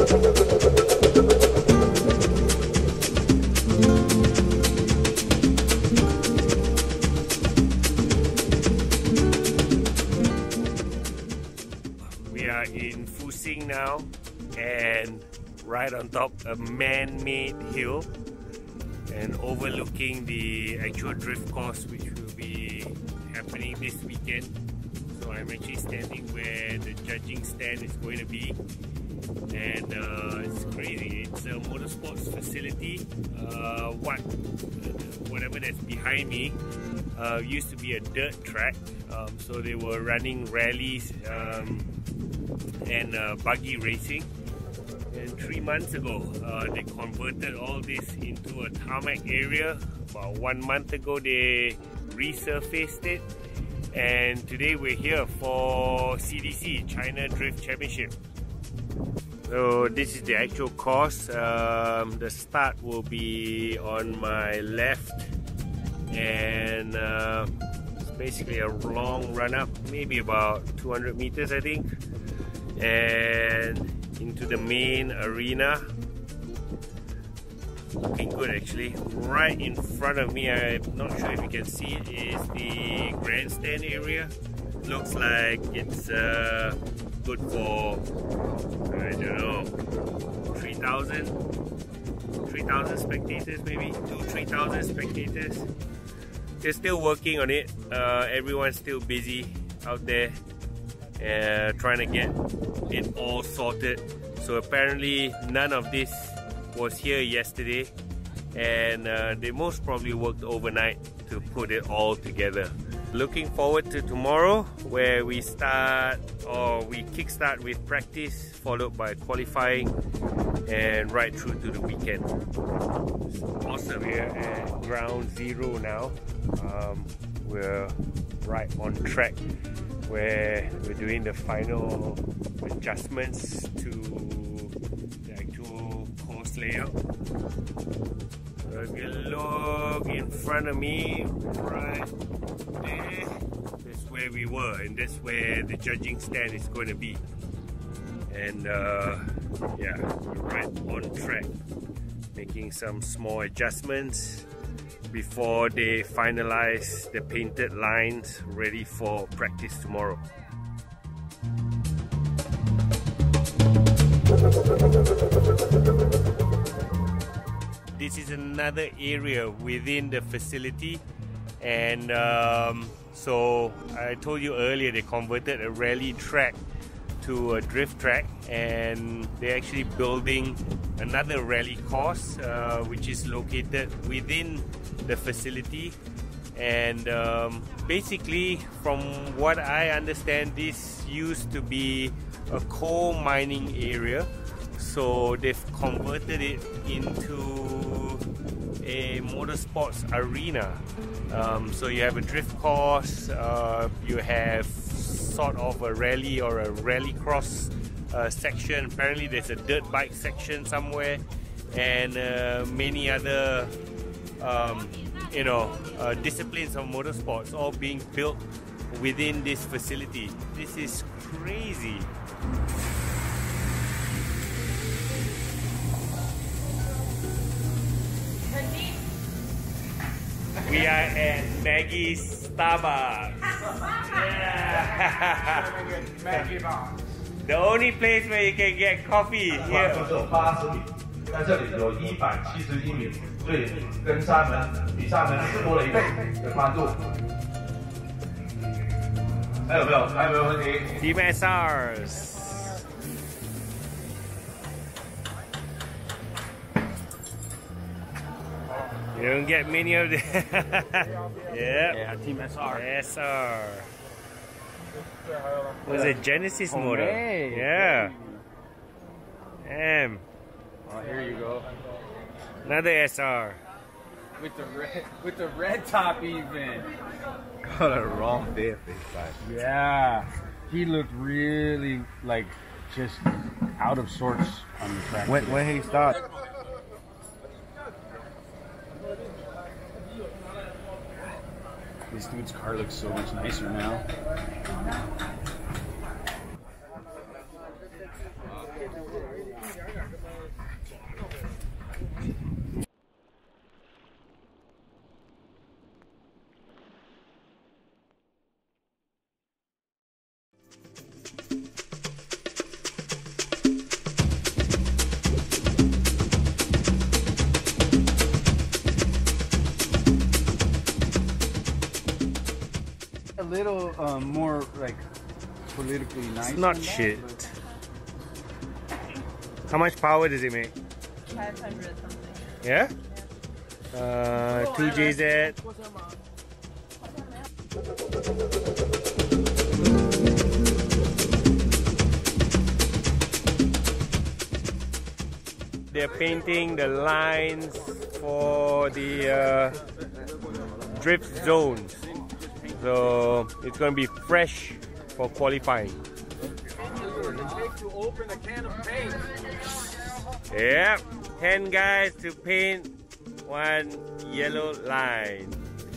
We are in Fuxin now, and right on top a man-made hill and overlooking the actual drift course, which will be happening this weekend. So I'm actually standing where the judging stand is going to be, and it's crazy. It's a motorsports facility. Whatever that's behind me used to be a dirt track, so they were running rallies and buggy racing. And 3 months ago, they converted all this into a tarmac area. About 1 month ago, they resurfaced it, and today we're here for CDC, China Drift Championship. So this is the actual course. The start will be on my left, and it's basically a long run up, maybe about 200 meters I think, and into the main arena. Looking good actually. Right in front of me, I'm not sure if you can see it, is the grandstand area. Looks like it's good for, I don't know, 3,000 spectators, maybe 2,000-3,000 spectators. They're still working on it. Everyone's still busy out there trying to get it all sorted. So apparently none of this was here yesterday, and they most probably worked overnight to put it all together. Looking forward to tomorrow, where we kickstart with practice, followed by qualifying, and right through to the weekend. Awesome. We're at ground zero now. We're right on track, where we're doing the final adjustments to the actual course layout. So if you look in front of me, right there, that's where we were, and that's where the judging stand is going to be. And yeah, we're right on track, making some small adjustments before they finalize the painted lines ready for practice tomorrow. This is another area within the facility, and so I told you earlier they converted a rally track to a drift track, and they're actually building another rally course which is located within the facility. And basically, from what I understand, this used to be a coal mining area, so they've converted it into a motorsports arena. So you have a drift course, you have sort of a rally or a rally cross section. Apparently there's a dirt bike section somewhere, and many other disciplines of motorsports all being built within this facility. This is crazy. We are at Maggie's Starbucks. Yeah. Maggie Box. The only place where you can get coffee here. 在这里有171米，所以跟厦门比厦门多了1倍的宽度。还有没有问题 ？Team SRs. You don't get many of them. Yeah, Team SR. SR. Was a Genesis motor. Yeah. Damn. Oh, here you go. Another SR. With the red top even. Got a wrong day of Yeah. He looked really like just out of sorts on the track. When he started. This dude's car looks so much nicer now. little more like politically nice. It's not than that, shit. but- How much power does it make? 500 something. Yeah? 2JZ. They're painting the lines for the drift zones. So it's going to be fresh for qualifying. To open a can of paint. Yep, 10 guys to paint one yellow line.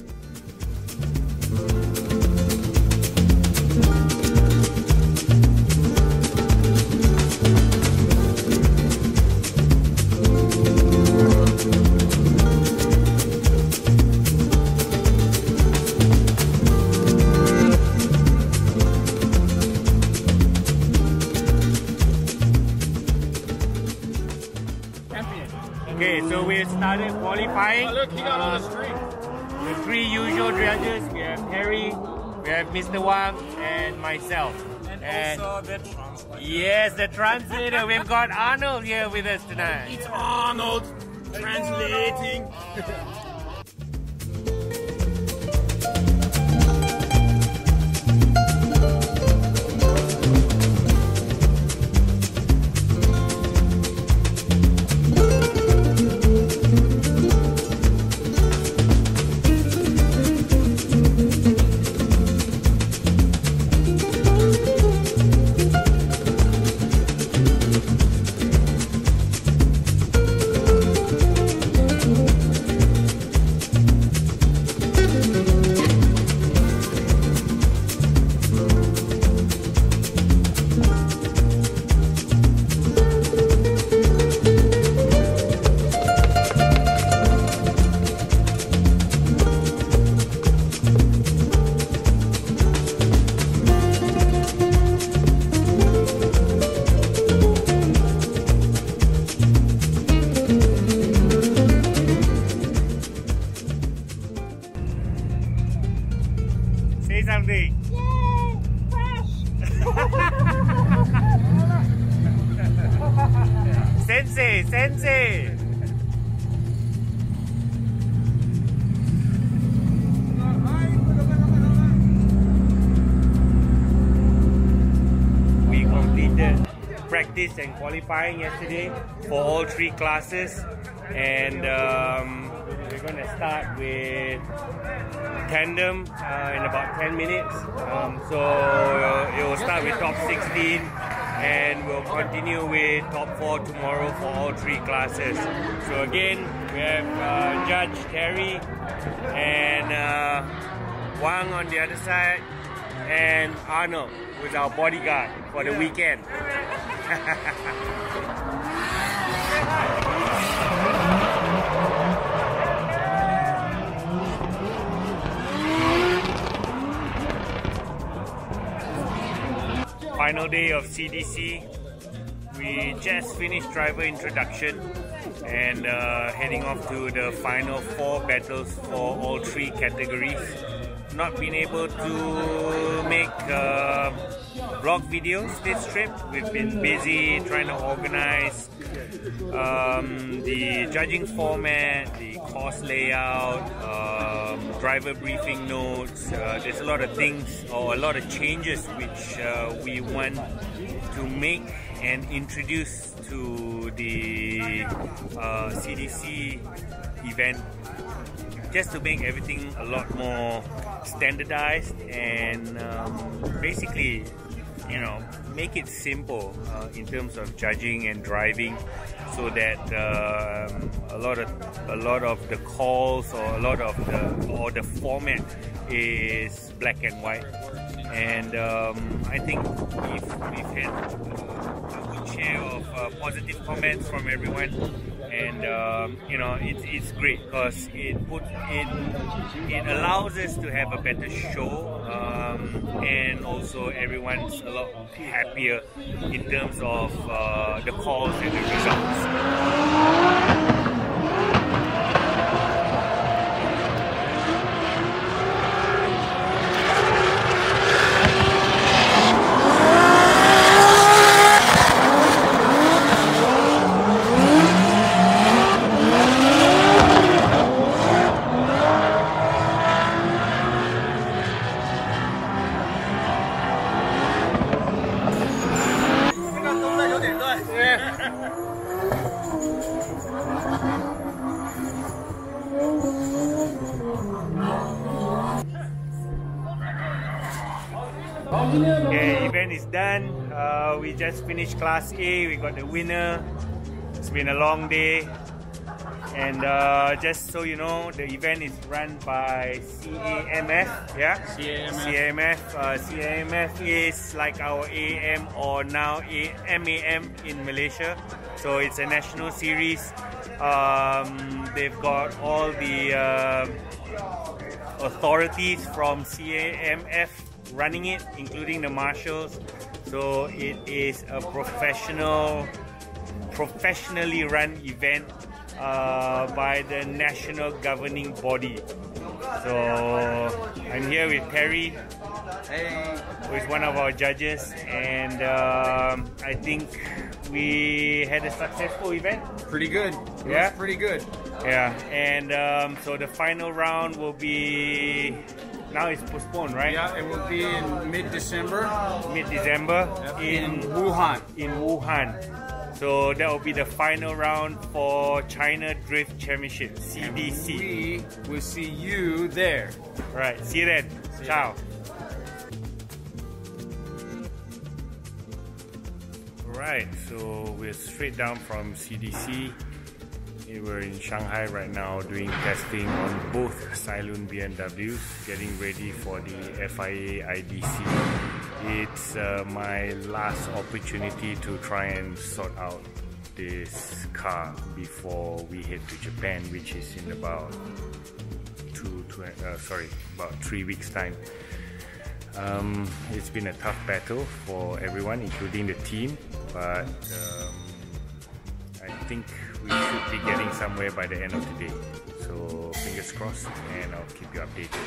Okay, so we started qualifying. Oh, look, he got on the street. The three usual judges, we have Harry, we have Mr. Wang, and myself. And also the translator. Yes, the translator. We've got Arnold here with us tonight. It's Arnold translating. Say something. Yay! Fresh! Sensei, sensei. We completed practice and qualifying yesterday for all three classes, and we're going to start with tandem in about 10 minutes. So it will start with top 16 and we'll continue with top 4 tomorrow for all three classes. So again, we have Judge Terry and Wang on the other side, and Arnold, who's our bodyguard for the weekend. Final day of CDC. We just finished driver introduction and heading off to the final 4 battles for all 3 categories. Not been able to make vlog videos this trip. We've been busy trying to organize the judging format, the course layout, driver briefing notes. There's a lot of things, or a lot of changes which we want to make and introduce to the CDC event, just to make everything a lot more standardized and basically, you know, make it simple in terms of judging and driving, so that a lot of the calls or the format is black and white. And I think we've had a good share of positive comments from everyone, and you know, it's great because it allows us to have a better show, and also everyone's a lot happier in terms of the calls and the results. Okay, event is done. We just finished Class A. We got the winner. It's been a long day. And just so you know, the event is run by CAMF. Yeah? CAMF. CAMF is like our AM or now MAM in Malaysia. So it's a national series. They've got all the authorities from CAMF running it, including the marshals. So it is a professionally run event by the national governing body. So I'm here with Terry, who is one of our judges, and I think we had a successful event. Pretty good. Yeah, pretty good. Yeah, and so the final round will be, now it's postponed, right? Yeah, it will be in mid-December. Mid-December In Wuhan. In Wuhan. So that will be the final round for China Drift Championship, CDC. We will see you there. Right, see you then. Ciao. Alright, so we're straight down from CDC. We're in Shanghai right now doing testing on both Cylon BMWs, getting ready for the FIA IDC. It's my last opportunity to try and sort out this car before we head to Japan, which is in about 3 weeks time. It's been a tough battle for everyone, including the team, but I think we should be getting somewhere by the end of the day. So fingers crossed, and I'll keep you updated.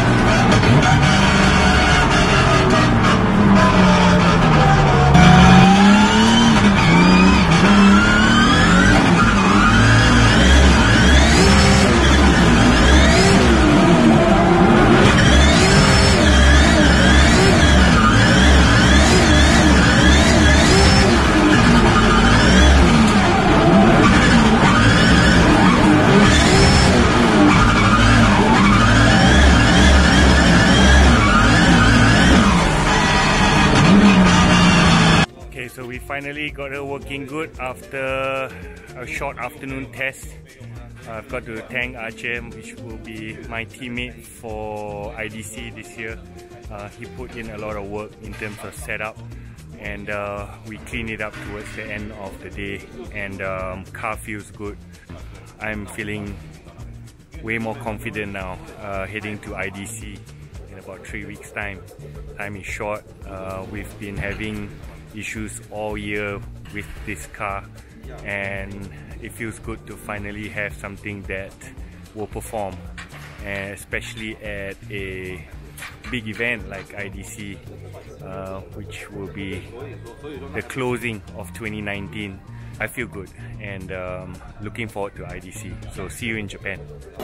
So we finally got her working good after a short afternoon test. I've got to thank Archer, which will be my teammate for IDC this year. He put in a lot of work in terms of setup, and we cleaned it up towards the end of the day, and car feels good. I'm feeling way more confident now heading to IDC in about 3 weeks time. Time is short. We've been having issues all year with this car, and it feels good to finally have something that will perform, and especially at a big event like IDC, which will be the closing of 2019. I feel good, and looking forward to IDC. So see you in Japan.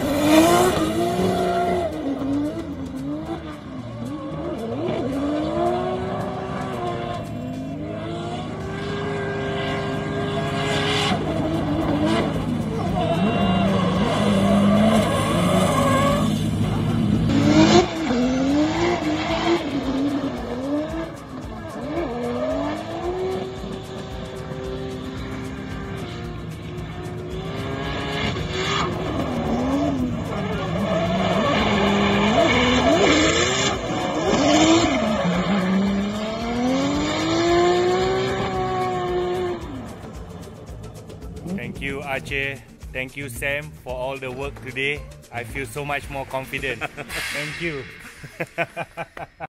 Thank you, Archer. Thank you, Sam, for all the work today. I feel so much more confident. Thank you.